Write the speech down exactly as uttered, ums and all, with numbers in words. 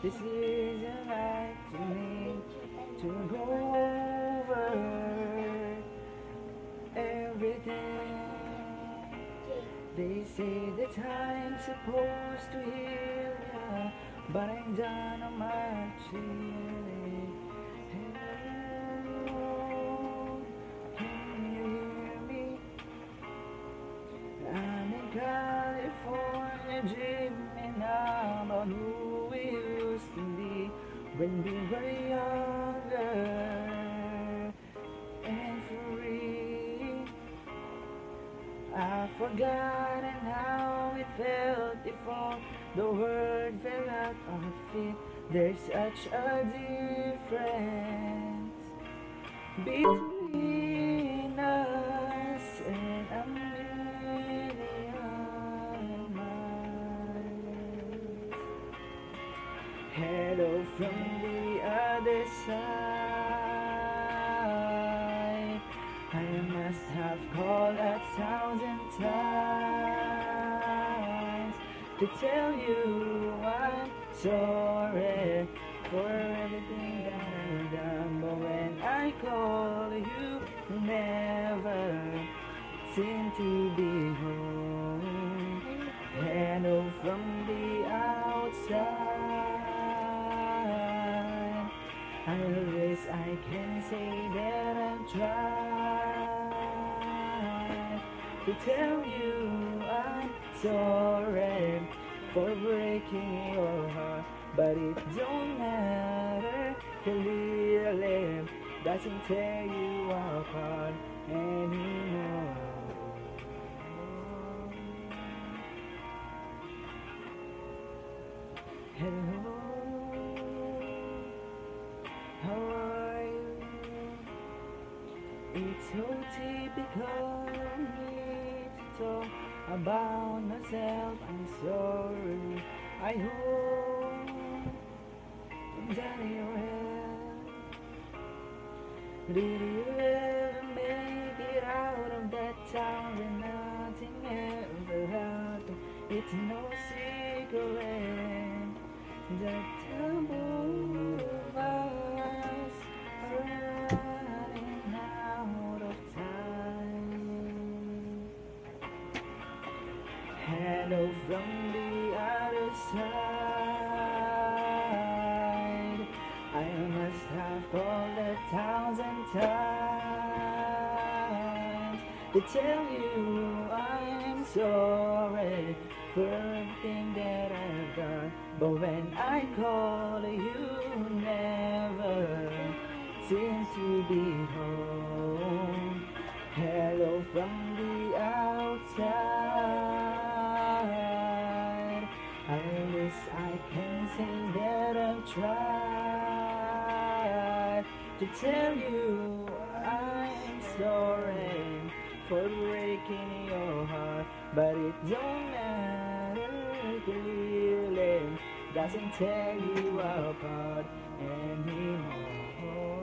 This isn't right to me to go over everything. They say the time's supposed to heal ya, but I ain't done no much healing. Hello, can you hear me? I'm in California dreaming about who we used to be when we were younger and free. I've forgotten how it felt before the world fell out of feet. There's such a difference between us and a million miles. Hello from the other side. I must have called a thousand times to tell you I'm sorry for everything that I've done. But when I call you, you never seem to be home. Hello from the outside. At least I can say that I've tried to tell you I'm sorry for breaking your heart, but it don't matter, clearly doesn't tear you apart anymore. Hello, how are you? It's so typical of me to talk about myself. I'm sorry. I hope that you're well. Did you ever make it out of that town where nothing ever happened? It's no secret that the both of us are running out of time. Hello from the other side. I must have called a thousand times to tell you I'm sorry for everything that I've done. But when I call you, never seem to be home. Hello from the outside. At least I can say that I've tried to tell you I'm sorry for breaking your heart, but it don't matter, clearly doesn't tear you apart anymore.